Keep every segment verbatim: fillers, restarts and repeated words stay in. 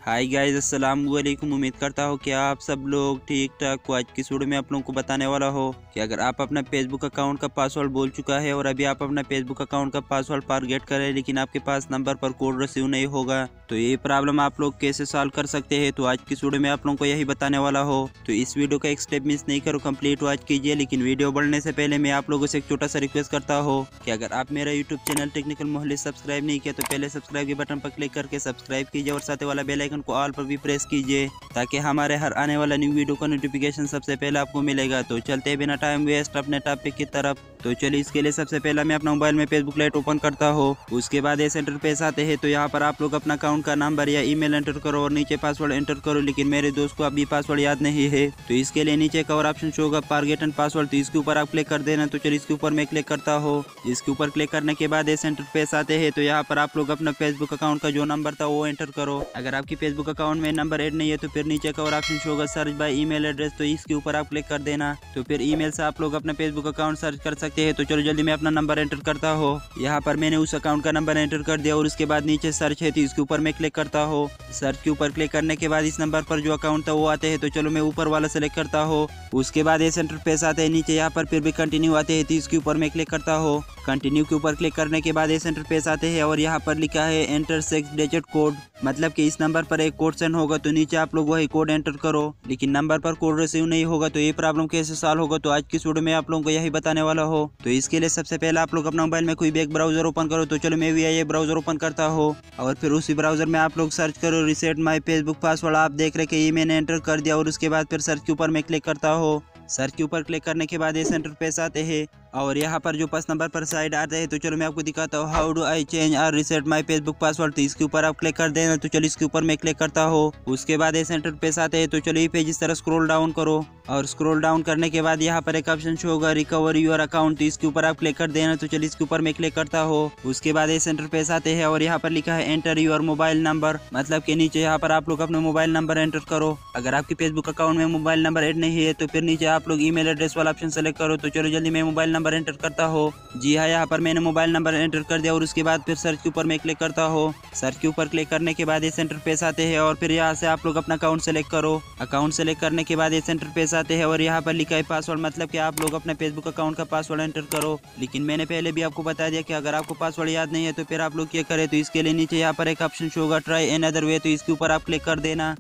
Hi guys, अस्सलाम वालेकुम। उम्मीद करता हूँ कि आप सब लोग ठीक ठाक हो। आज की वीडियो में आप लोगों को बताने वाला हो कि अगर आप अपना फेसबुक अकाउंट का पासवर्ड भूल चुका है और अभी आप अपना फेसबुक अकाउंट का पासवर्ड फॉरगेट करें लेकिन आपके पास नंबर पर कोड रिसीव नहीं होगा तो ये प्रॉब्लम आप लोग कैसे सॉल्व कर सकते हैं। तो आज की वीडियो में आप लोगों को यही बताने वाला हो। तो इस वीडियो का एक स्टेप मिस नहीं करो, कंप्लीट वॉच कीजिए। लेकिन वीडियो बढ़ने से पहले मैं आप लोगों से एक छोटा सा रिक्वेस्ट करता हूँ कि अगर आप मेरा YouTube channel technical Mohalle subscribe नहीं किया तो पहले सब्सक्राइब के बटन पर क्लिक करके सब्सक्राइब कीजिए और साथ वाला बेल आइकन को ऑल पर भी प्रेस कीजिए ताकि हमारे हर आने वाला न्यू वीडियो का नोटिफिकेशन सबसे पहले आपको मिलेगा। तो चलते बिना टाइम वेस्ट अपने टॉपिक की तरफ। तो चलिए, इसके लिए सबसे पहले मैं अपना मोबाइल में फेसबुक लाइट ओपन करता हूँ। उसके बाद इस इंटरफेस आते हैं तो यहाँ पर आप लोग अपना अकाउंट का नंबर या ईमेल एंटर करो और नीचे पासवर्ड एंटर करो। लेकिन मेरे दोस्त को अभी पासवर्ड याद नहीं है तो इसके लिए नीचे का और ऑप्शन शो होगा फॉरगेट एंड पासवर्ड, तो इसके ऊपर आप क्लिक कर देना। तो चलिए, इसके ऊपर मैं क्लिक करता हूँ। इसके ऊपर क्लिक करने के बाद इस इंटरफेस आते हैं तो यहाँ पर आप लोग अपना फेसबुक अकाउंट का जो नंबर था वो एंटर करो। अगर आपकी फेसबुक अकाउंट में नंबर ऐड नहीं है तो फिर नीचे का और ऑप्शन शो होगा सर्च बाय ईमेल एड्रेस, तो इसके ऊपर आप क्लिक कर देना। तो फिर ईमेल से आप लोग अपना फेसबुक अकाउंट सर्च कर सकते हैं। तो चलो जल्दी मैं अपना नंबर एंटर करता हूँ। यहाँ पर मैंने उस अकाउंट का नंबर एंटर कर दिया और उसके बाद नीचे सर्च है तो इसके ऊपर मैं क्लिक करता हूँ। सर्च के ऊपर क्लिक करने के बाद इस नंबर पर जो अकाउंट था वो आते हैं तो चलो मैं ऊपर वाला सेलेक्ट करता हूँ। उसके बाद इस इंटरफेस आते हैं नीचे, यहाँ पर फिर भी कंटिन्यू आते हैं तो इसके ऊपर मैं क्लिक करता हूँ। कंटिन्यू के ऊपर क्लिक करने के बाद इस इंटरफेस आते हैं और यहाँ पर लिखा है एंटर सिक्स डिजिट कोड, मतलब कि इस नंबर पर एक कोड सेंड होगा तो नीचे आप लोग वही कोड एंटर करो। लेकिन नंबर पर कोड रिसीव नहीं होगा तो ये प्रॉब्लम कैसे सॉल्व होगा, तो आज की वीडियो में आप लोगों को यही बताने वाला हो। तो इसके लिए सबसे पहले आप लोग अपना मोबाइल में कोई भी एक ब्राउजर ओपन करो। तो चलो मैं भी ये ब्राउजर ओपन करता हूँ और फिर उसी ब्राउजर में आप लोग सर्च करो रीसेट माई फेसबुक पासवर्ड। आप देख रहे कि ये मैंने एंटर कर दिया और उसके बाद फिर सर्च के ऊपर मैं क्लिक करता हूँ। सर्च के ऊपर क्लिक करने के बाद इस इंटरफेस आते हैं और यहाँ पर जो पास नंबर पर साइड आते हैं तो चलो मैं आपको दिखाता हूँ how do I change or reset my Facebook password, तो इसके ऊपर आप क्लिक कर देना। तो चलो इसके ऊपर मैं क्लिक करता हूँ। उसके बाद इस इंटरफेस आते हैं तो चलो ये पेज इस तरह स्क्रॉल डाउन करो और स्क्रॉल डाउन करने के बाद यहाँ पर एक ऑप्शन शो होगा रिकवर योर अकाउंट, तो इसके ऊपर आप क्लिक कर देना। तो चलिए इसके ऊपर मैं क्लिक करता हूँ। उसके बाद इस इंटरफेस आते हैं और यहाँ पर लिखा है एंटर योर मोबाइल नंबर, मतलब कि नीचे यहाँ पर आप लोग अपना मोबाइल नंबर एंटर करो। अगर आपके फेसबुक अकाउंट में मोबाइल नंबर एड नहीं है तो फिर नीचे आप लोग ईमेल एड्रेस वाला ऑप्शन सेलेक्ट करो। तो चलो जल्दी मैं मोबाइल नंबर एंटर करता हूँ। जी हाँ, यहाँ पर मैंने मोबाइल नंबर एंटर कर दिया और उसके बाद फिर सर्च के ऊपर मैं क्लिक करता हूँ। सर्च के ऊपर क्लिक करने के बाद इस इंटरफेस आते हैं और फिर यहाँ से आप लोग अपना अकाउंट सेलेक्ट करो। अकाउंट सेलेक्ट करने के बाद इस इंटरफेस आते हैं और यहाँ पर लिखा है पासवर्ड, मतलब कि आप लोग अपने फेसबुक अकाउंट का पासवर्ड एंटर करो। लेकिन मैंने पहले भी आपको बता दिया कि अगर आपको पासवर्ड याद नहीं है तो फिर आप लोग क्या करें, तो इसके लिए नीचे यहाँ पर एक ऑप्शन शो होगा ट्राई एन अदर वे, तो इसके ऊपर आप क्लिक कर देना।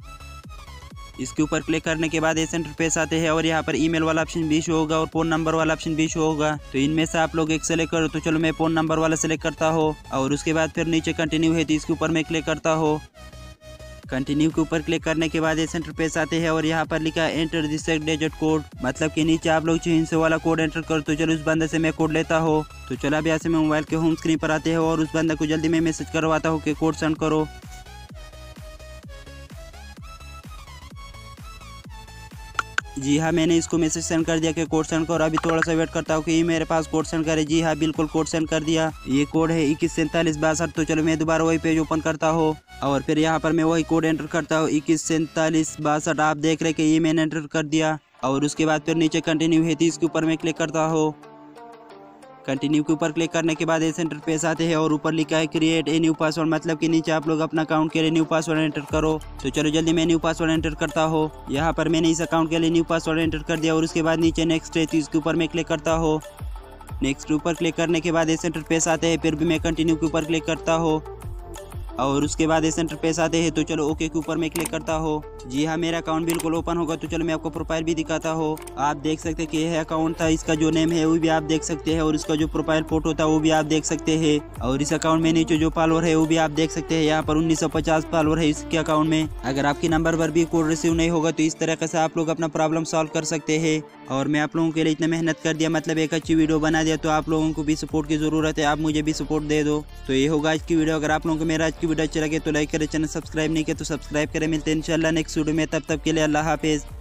इसके ऊपर क्लिक करने के बाद इस इंटरफेस आते हैं और यहाँ पर ईमेल वाला ऑप्शन भी शो होगा और फोन नंबर वाला ऑप्शन भी शो होगा। तो इनमें से आप लोग एक सेलेक्ट करो। तो चलो मैं फोन नंबर वाला सेलेक्ट करता हूँ और उसके बाद फिर नीचे कंटिन्यू है तो इसके ऊपर मैं क्लिक करता हूँ। कंटिन्यू के ऊपर क्लिक करने के बाद इस इंटरफेस आते हैं और यहाँ पर लिखा है enter this six digit code, मतलब कि नीचे आप लोग छह सौ वाला कोड एंटर करो। तो चलो उस बंदे से मैं कोड लेता हूँ। तो चलो अब यहाँ से मैं मोबाइल के होम स्क्रीन पर आते हैं और उस बंदे को जल्दी मैं मैसेज करवाता हूँ कि कोड सेंड करो। जी हाँ, मैंने इसको मैसेज सेंड कर दिया कि कोड सेंड करो। अभी थोड़ा सा वेट करता हूँ कि ये मेरे पास कोड सेंड करे। जी हाँ, बिल्कुल कोड सेंड कर दिया। ये कोड है इक्कीस सैंतालीस बासठ। तो चलो मैं दोबारा वही पेज ओपन करता हूँ और फिर यहाँ पर मैं वही कोड एंटर करता हूँ इक्कीस सैंतालीस बासठ। आप देख रहे कि ये मैंने एंटर कर दिया और उसके बाद फिर नीचे कंटिन्यू है तो इसके ऊपर मैं क्लिक करता हूँ। कंटिन्यू के ऊपर क्लिक करने के बाद इस इंटरफेस आते हैं और ऊपर लिखा है क्रिएट ए न्यू पासवर्ड, मतलब कि नीचे आप लोग अपना अकाउंट के लिए न्यू पासवर्ड एंटर करो। तो चलो जल्दी मैं न्यू पासवर्ड एंटर करता हूँ। यहाँ पर मैंने इस अकाउंट के लिए न्यू पासवर्ड एंटर कर दिया और उसके बाद नीचे नेक्स्ट है तो इसके ऊपर मैं क्लिक करता हूँ। नेक्स्ट के ऊपर क्लिक करने के बाद इस इंटरफेस आते हैं, फिर भी मैं कंटिन्यू के ऊपर क्लिक करता हूँ और उसके बाद इस इंटरफेस आते हैं तो चलो ओके के ऊपर मैं क्लिक करता हूँ। जी हाँ, मेरा अकाउंट बिल्कुल ओपन होगा। तो चलो मैं आपको प्रोफाइल भी दिखाता हूँ। आप देख सकते हैं कि यह अकाउंट था, इसका जो नेम है वो भी आप देख सकते हैं और इसका जो प्रोफाइल फोटो था वो भी आप देख सकते हैं और इस अकाउंट में नीचे जो फॉलोअर है वो भी आप देख सकते हैं। यहाँ पर उन्नीस सौ पचास फॉलोअर है इसके अकाउंट में। अगर आपके नंबर पर भी कोड रिसीव नहीं होगा तो इस तरीके से आप लोग अपना प्रॉब्लम सॉल्व कर सकते हैं। और मैं आप लोगों के लिए इतना मेहनत कर दिया, मतलब एक अच्छी वीडियो बना दिया, तो आप लोगों को भी सपोर्ट की जरूरत है। आप मुझे भी सपोर्ट दे दो। तो ये होगा आज की वीडियो। अगर आप लोगों को मेरा आज की वीडियो अच्छी लगे तो लाइक करें, चैनल सब्सक्राइब नहीं किया तो सब्सक्राइब करें। मिलते हैं इंशाल्लाह नेक्स्ट वीडियो में, तब तक के लिए अल्लाह हाफिज़।